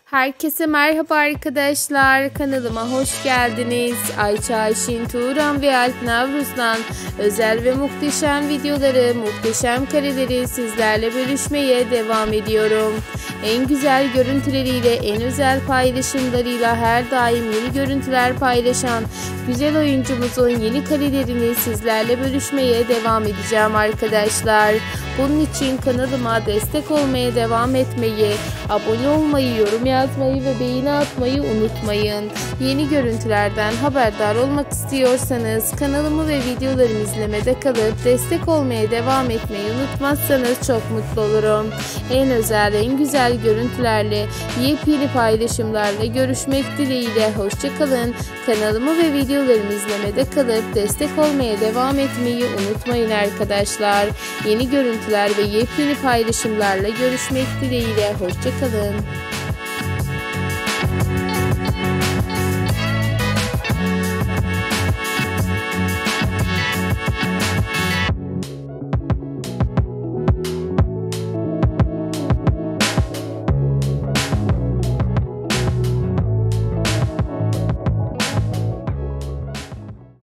Herkese merhaba arkadaşlar, kanalıma hoş geldiniz. Ayça Ayşin Turan ve Alp Navruz'dan özel ve muhteşem videoları, muhteşem kareleri sizlerle bölüşmeye devam ediyorum. En güzel görüntüleriyle, en özel paylaşımlarıyla her daim yeni görüntüler paylaşan güzel oyuncumuzun yeni karelerini sizlerle bölüşmeye devam edeceğim arkadaşlar. Bunun için kanalıma destek olmaya devam etmeyi, abone olmayı, yorum yazmayı ve beğeni atmayı unutmayın. Yeni görüntülerden haberdar olmak istiyorsanız kanalımı ve videolarımı izlemede kalıp destek olmaya devam etmeyi unutmazsanız çok mutlu olurum. En özel, en güzel görüntülerle, yepyeni paylaşımlarla görüşmek dileğiyle. Hoşça kalın. Kanalımı ve videolarımı izlemede kalıp destek olmaya devam etmeyi unutmayın arkadaşlar. Yeni görüntüler ve yepyeni paylaşımlarla görüşmek dileğiyle. Hoşça kalın.